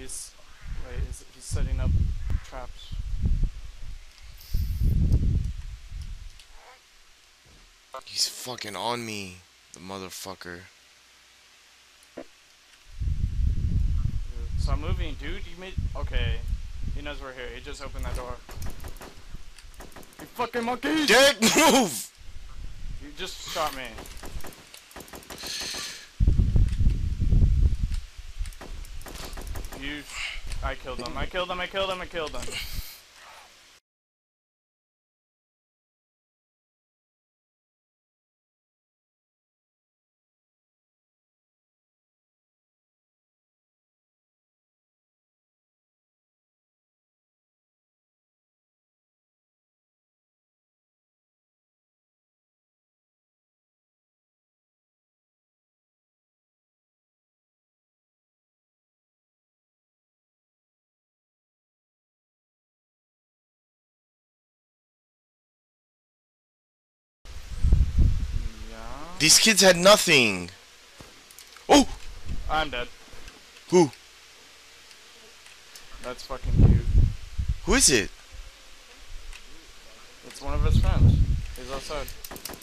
He's he's setting up traps. He's fucking on me, the motherfucker. Stop moving, dude. You made. Okay. He knows we're here. He just opened that door. You fucking monkey! Dick, move! You just shot me. You. I killed him. I killed him. I killed him. I killed him. These kids had nothing. Oh! I'm dead. Who? That's fucking cute. Who is it? It's one of his friends. He's outside.